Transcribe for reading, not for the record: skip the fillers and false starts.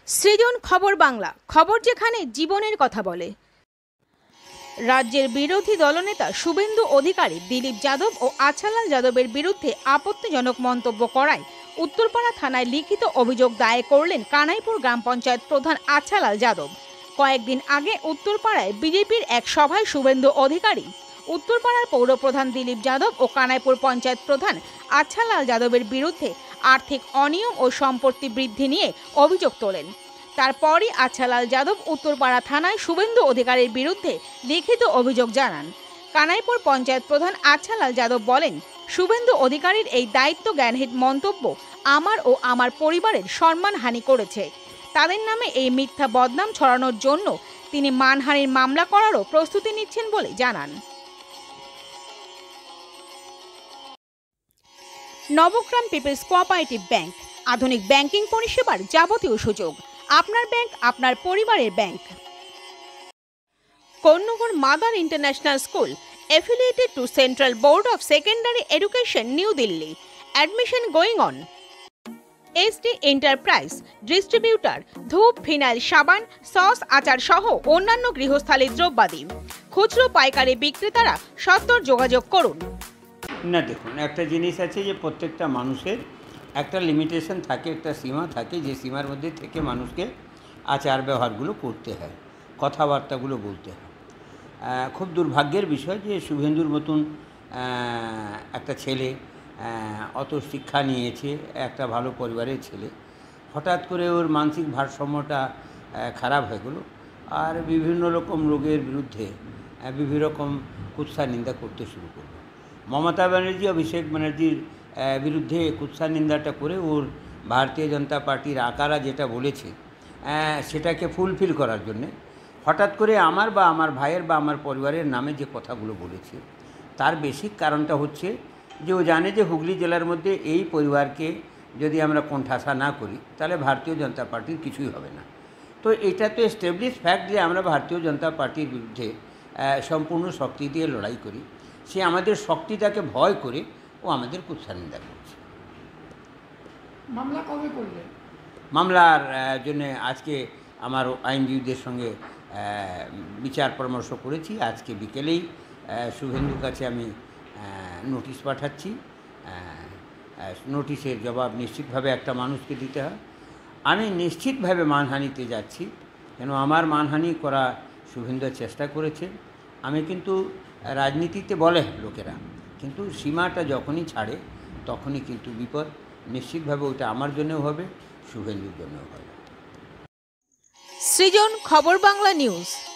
সৃজন খবর বাংলা, খবর যেখানে জীবনের কথা বলে। রাজ্যের বিরোধী দলনেতা শুভেন্দু অধিকারী দিলীপ যাদব ও আছালাল যাদবের বিরুদ্ধে আপত্তিজনক মন্তব্য করায় উত্তরপাড়া থানায় লিখিত অভিযোগ দায়ের করলেন কানাইপুর গ্রাম পঞ্চায়েত প্রধান আছালাল যাদব। কয়েকদিন আগে উত্তরপাড়ায় বিজেপির এক সভায় শুভেন্দু অধিকারী উত্তরপাড়ার পৌরপ্রধান দিলীপ যাদব ও কানাইপুর পঞ্চায়েত প্রধান আছালাল যাদবের বিরুদ্ধে আর্থিক অনিয়ম ও সম্পত্তি বৃদ্ধি নিয়ে অভিযোগ তোলেন। তারপরই আছালাল যাদব উত্তরপাড়া থানায় শুভেন্দু অধিকারীর বিরুদ্ধে লিখিত অভিযোগ জানান। কানাইপুর পঞ্চায়েত প্রধান আছালাল যাদব বলেন, শুভেন্দু অধিকারীর এই দায়িত্ব জ্ঞানহীন মন্তব্য আমার ও আমার পরিবারের সম্মানহানি করেছে। তাদের নামে এই মিথ্যা বদনাম ছড়ানোর জন্য তিনি মানহানির মামলা করারও প্রস্তুতি নিচ্ছেন বলে জানান। নবগ্রাম পিপলস কোঅপারেটিভ ব্যাংক, আধুনিক ব্যাংকিং পরিষেবার যাবতীয় সুযোগ। আপনার ব্যাংক, আপনার পরিবারের bank. Karnagar mother international school, affiliated to Central Board of Secondary Education, New Delhi. Admission going on. SD Enterprise, distributor, ধূপ, ফিনাইল, সাবান, সস, আচার সহ অন্যান্য গৃহস্থালির দ্রব্যাদি। খুচরো পাইকারি বিক্রেতারা সত্বর যোগাযোগ করুন। না, দেখুন, একটা জিনিস আছে যে প্রত্যেকটা মানুষের একটা লিমিটেশন থাকে, একটা সীমা থাকে, যে সীমার মধ্যে থেকে মানুষকে আচার ব্যবহারগুলো করতে হয়, কথাবার্তাগুলো বলতে হয়। খুব দুর্ভাগ্যের বিষয় যে শুভেন্দুর মতন একটা ছেলে অত শিক্ষা নিয়েছে, একটা ভালো পরিবারের ছেলে, হঠাৎ করে ওর মানসিক ভারসাম্যটা খারাপ হয়ে গেল আর বিভিন্ন রকম রোগের বিরুদ্ধে বিভিন্ন রকম কুৎসা নিন্দা করতে শুরু করলো। মমতা ব্যানার্জি অভিষেক ব্যানার্জির বিরুদ্ধে কুৎসা নিন্দাটা করে ওর ভারতীয় জনতা পার্টির আকারা যেটা বলেছে সেটাকে ফুলফিল করার জন্যে হঠাৎ করে আমার বা আমার ভাইয়ের বা আমার পরিবারের নামে যে কথাগুলো বলেছে, তার বেসিক কারণটা হচ্ছে যে ও জানে যে হুগলি জেলার মধ্যে এই পরিবারকে যদি আমরা কোণঠাসা না করি তাহলে ভারতীয় জনতা পার্টির কিছুই হবে না। তো এটা তো এস্টাবলিশ ফ্যাক্ট যে আমরা ভারতীয় জনতা পার্টির বিরুদ্ধে সম্পূর্ণ শক্তি দিয়ে লড়াই করি। সে আমাদের শক্তিটাকে ভয় করে ও আমাদের কুৎসা নিন্দা করছে। মামলা কবে করলেন? মামলার জন্য আজকে আমার আইনজীবীদের সঙ্গে বিচার পরামর্শ করেছি। আজকে বিকেলেই শুভেন্দুর কাছে আমি নোটিশ পাঠাচ্ছি। নোটিশের জবাব নিশ্চিতভাবে একটা মানুষকে দিতে হয়। আমি নিশ্চিতভাবে মানহানিতে যাচ্ছি, কেন আমার মানহানি করা শুভেন্দু চেষ্টা করেছে। আমি কিন্তু রাজনীতিতে বলে লোকেরা, কিন্তু সীমাটা যখনই ছাড়ে তখনই কিন্তু বিপদ। নিশ্চিতভাবে ওটা আমার জন্যও হবে, শুভেন্দুর জন্যও হবে। সৃজন খবর বাংলা নিউজ।